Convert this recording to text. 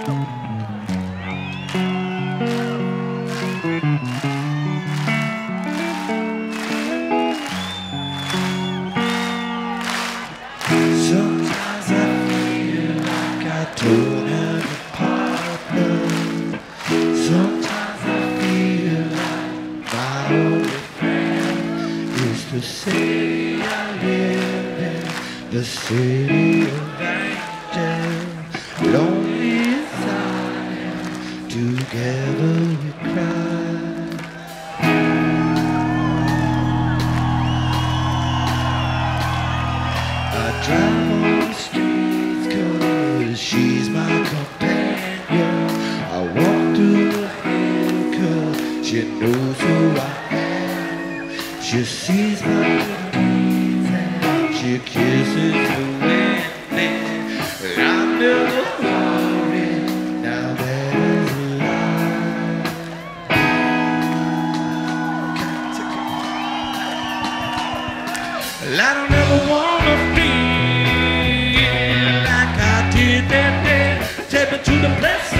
Sometimes I feel like I don't have a partner. Sometimes I feel like my only friend is to say I live in the city of angels. Lonely as I am, together we cry. I drive on the streets 'cause she's my companion. I walk through the hill 'cause she knows who I am. She sees my dreams and she kisses the wind. And I'm never worried now that it's alive. I don't ever wanna feel like I did that day. Take me to the place